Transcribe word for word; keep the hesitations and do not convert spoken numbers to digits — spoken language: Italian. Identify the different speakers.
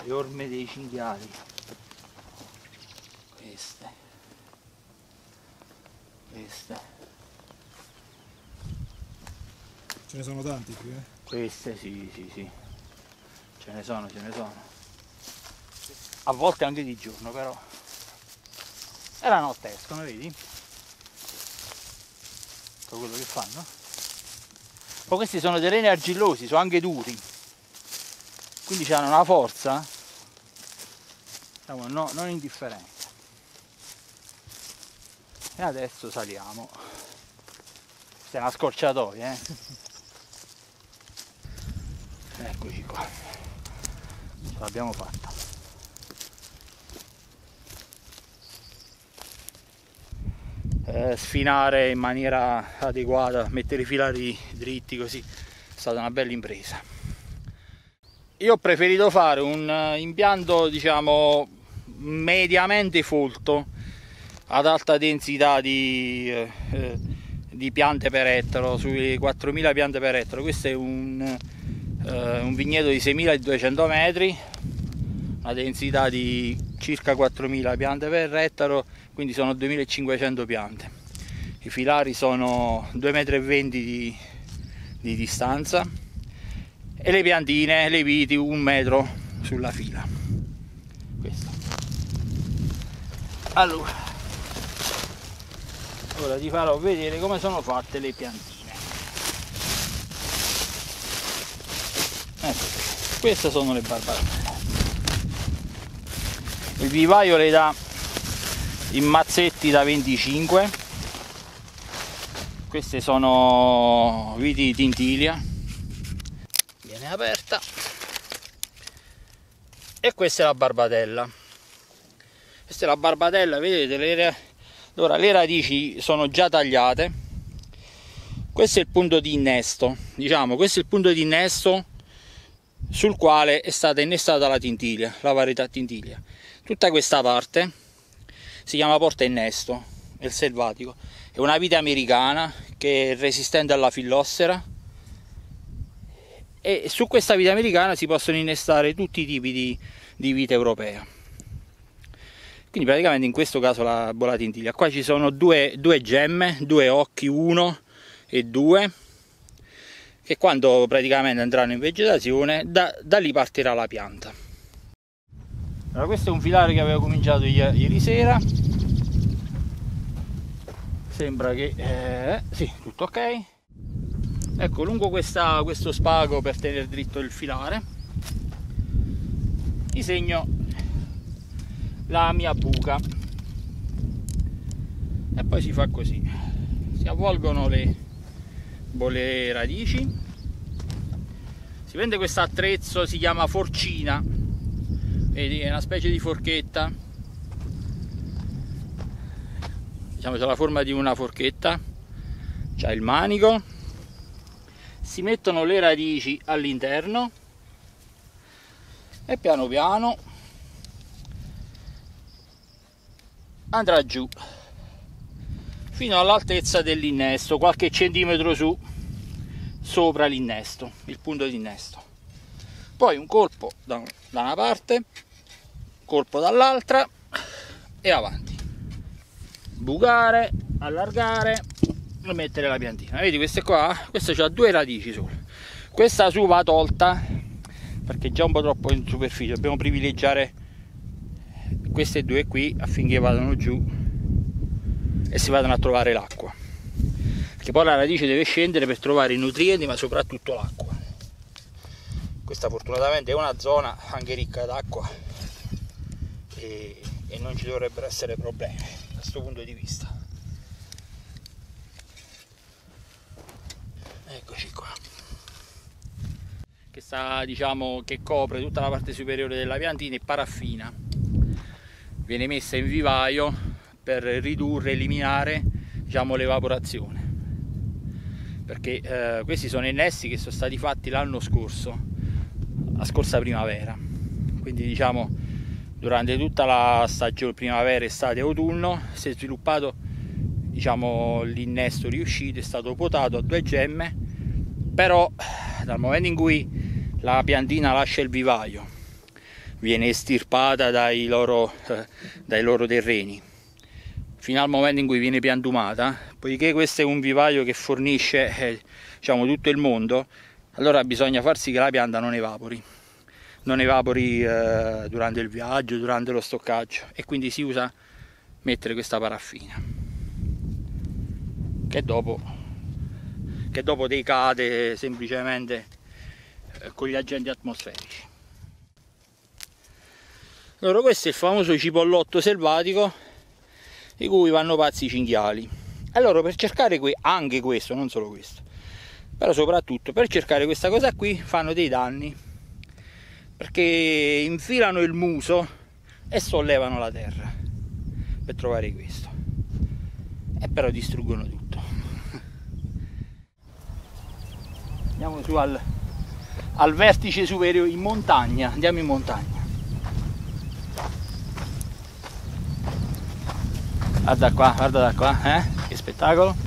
Speaker 1: le orme dei cinghiali, queste, queste,
Speaker 2: ce ne sono tanti qui, eh?
Speaker 1: Queste sì, sì, sì, ce ne sono, ce ne sono, a volte anche di giorno, però e la notte escono, vedi? Ecco quello che fanno. Poi questi sono dei reni argillosi, sono anche duri, quindi hanno una forza, diciamo, no, non indifferente. E adesso saliamo. Questa è una scorciatoia, eh? Eccoci qua, ce l'abbiamo fatta. Eh, sfinare in maniera adeguata, mettere i filari dritti, così è stata una bella impresa. Io ho preferito fare un impianto, diciamo, mediamente folto, ad alta densità di, eh, di piante per ettaro, sui quattromila piante per ettaro. Questo è un, eh, un vigneto di seimiladuecento metri, una densità di circa quattromila piante per ettaro, quindi sono duemilacinquecento piante. I filari sono due virgola venti metri di, di distanza e le piantine, le viti, un metro sulla fila. Questo. Allora, ora ti farò vedere come sono fatte le piantine. Ecco, queste sono le barbaratelle. Il vivaio le dà in mazzetti da venticinque. Queste sono viti di tintilia, viene aperta, e questa è la barbatella. Questa è la barbatella, vedete, le, allora, le radici sono già tagliate. Questo è il punto di innesto, diciamo, questo è il punto di innesto sul quale è stata innestata la tintilia, la varietà tintilia. Tutta questa parte si chiama porta innesto, è il selvatico, è una vite americana che è resistente alla fillossera, e su questa vite americana si possono innestare tutti i tipi di, di vite europea. Quindi praticamente in questo caso la bolla tintilia, qua ci sono due, due gemme, due occhi, uno e due, che quando praticamente andranno in vegetazione, da, da lì partirà la pianta. Allora, questo è un filare che avevo cominciato ieri sera, sembra che eh, sì, tutto ok. Ecco, lungo questa, questo spago, per tenere dritto il filare, disegno la mia buca e poi si fa così, si avvolgono le bolle radici, si prende questo attrezzo, si chiama forcina, vedi, è una specie di forchetta, diciamo c'è la forma di una forchetta, c'ha il manico, si mettono le radici all'interno e piano piano andrà giù fino all'altezza dell'innesto, qualche centimetro su sopra l'innesto, il punto di innesto. Poi un colpo da, da una parte, colpo dall'altra e avanti, bucare, allargare e mettere la piantina. Vedi, queste qua, questa c'ha due radici solo, questa su va tolta perché è già un po' troppo in superficie, dobbiamo privilegiare queste due qui affinché vadano giù e si vadano a trovare l'acqua, perché poi la radice deve scendere per trovare i nutrienti, ma soprattutto l'acqua. Questa fortunatamente è una zona anche ricca d'acqua e, e non ci dovrebbero essere problemi da questo punto di vista. Eccoci qua, che sta, diciamo, che copre tutta la parte superiore della piantina, è paraffina, viene messa in vivaio per ridurre, eliminare, diciamo, l'evaporazione, perché eh, questi sono innesti che sono stati fatti l'anno scorso, la scorsa primavera, quindi diciamo durante tutta la stagione primavera, estate e autunno si è sviluppato, diciamo, l'innesto riuscito, è stato potato a due gemme, però dal momento in cui la piantina lascia il vivaio, viene estirpata dai loro, eh, dai loro terreni, fino al momento in cui viene piantumata. Poiché questo è un vivaio che fornisce eh, diciamo tutto il mondo, allora bisogna far sì che la pianta non evapori non evapori eh, durante il viaggio, durante lo stoccaggio, e quindi si usa mettere questa paraffina che dopo, che dopo decade semplicemente eh, con gli agenti atmosferici. Allora, questo è il famoso cipollotto selvatico di cui vanno pazzi i cinghiali. Allora, per cercare que anche questo, non solo questo, però soprattutto per cercare questa cosa qui, fanno dei danni, perché infilano il muso e sollevano la terra per trovare questo, e però distruggono tutto. Andiamo su al, al vertice superiore, in montagna, andiamo in montagna. Guarda qua, guarda da qua, eh? Che spettacolo!